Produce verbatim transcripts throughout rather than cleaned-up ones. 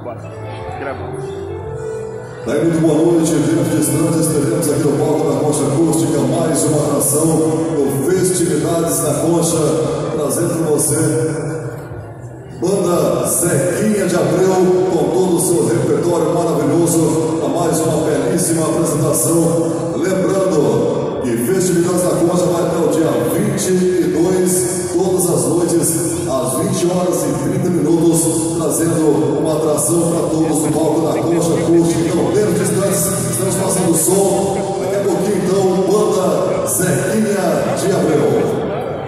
Daí, muito boa noite, vindo distantes, teremos aqui no palco da Concha Acústica mais uma atração do Festividades da Concha, trazendo para você Banda Zequinha de Abreu, com todo o seu repertório maravilhoso, a mais uma belíssima apresentação. Lembrando que Festividades da Concha vai até o dia vinte e dois, todas as noites, às vinte horas e trinta minutos, trazendo uma atração para todos no palco da Concha Acústica. Então, dentro de instantes, estamos passando o som. Daqui a pouquinho, então, Banda Zequinha de Abreu.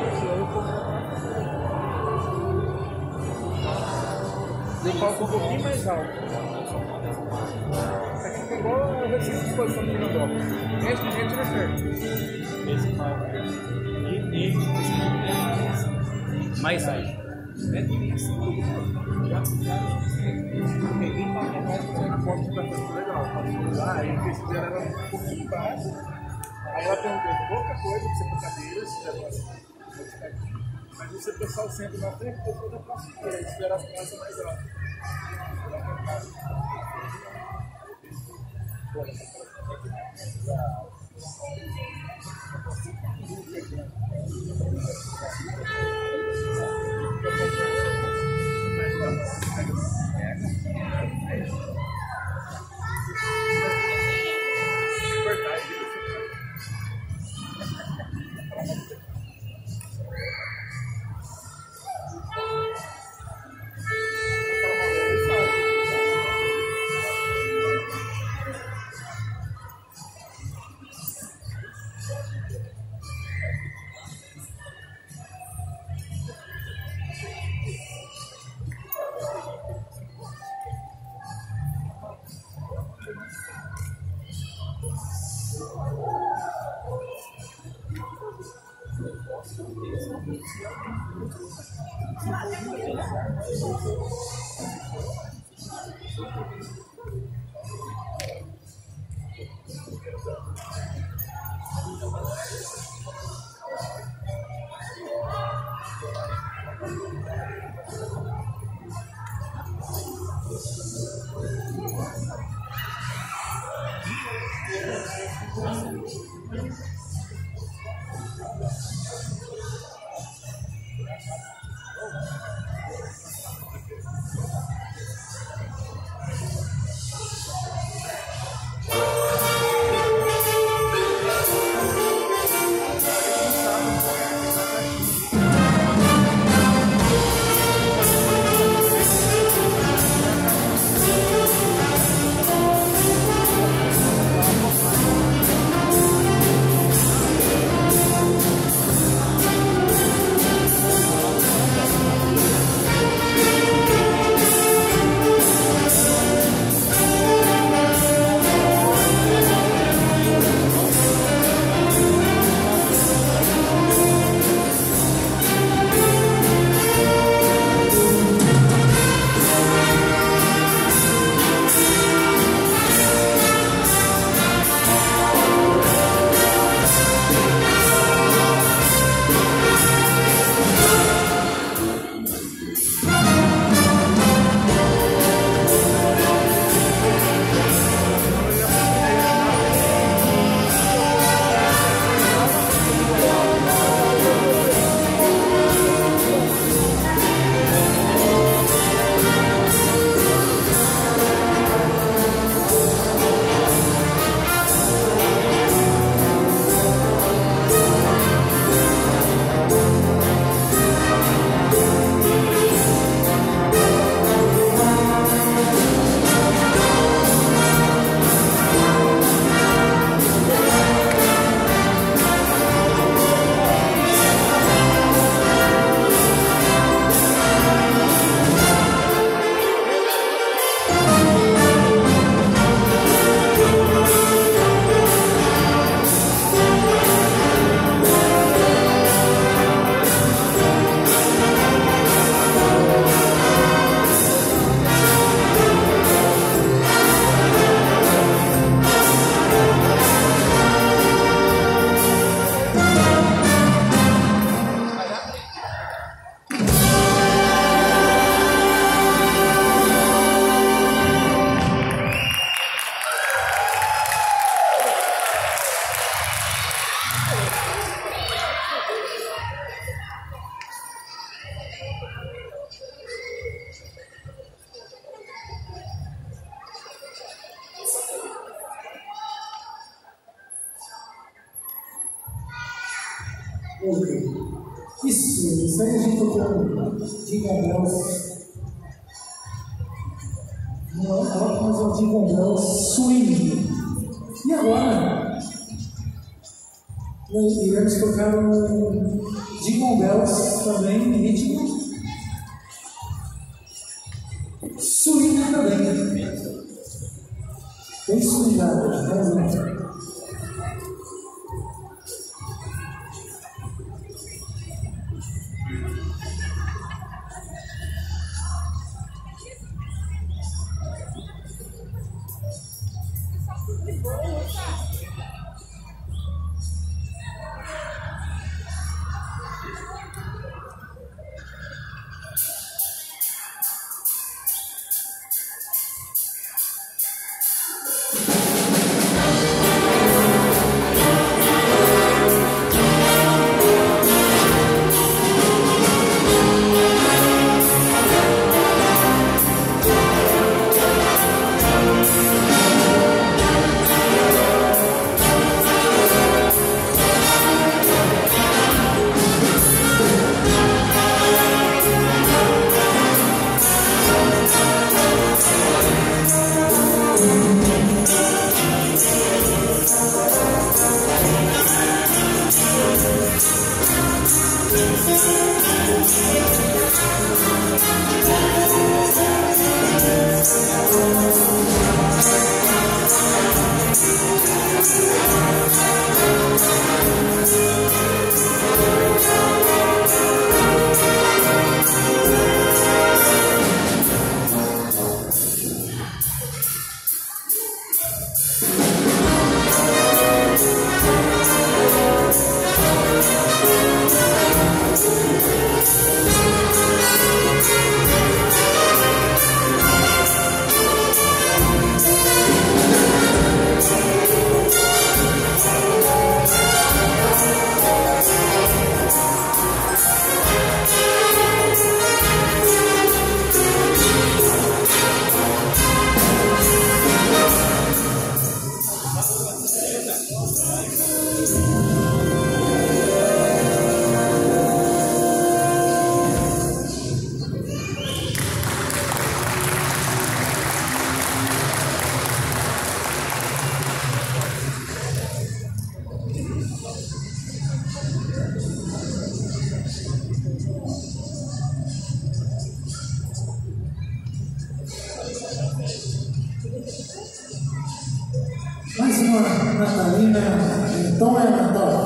Eu coloco um pouquinho mais alto. Aqui é igual a receita de exposição do Minandó. Esse jeito não é certo. Esse palco. E esse. Mais alto. É assim. Ninguém fala que é mais porque a foto está ficando legal. Aí eles fizeram ela um pouquinho embaixo. Aí ela perguntou pouca coisa para você por cadeira, se der pra mas você pessoal sempre na frente, o pessoal da próxima feira, esperar as casas mais altas. Ok. Isso, isso aí a gente tocou de Gabriel. Não, não, mas é o de Gabriel Swing. E agora? Nós iremos tocar um Jingle Bells também em ritmo swing também. Bem swingado, vamos lá. Mais uma natalina, então é Natal.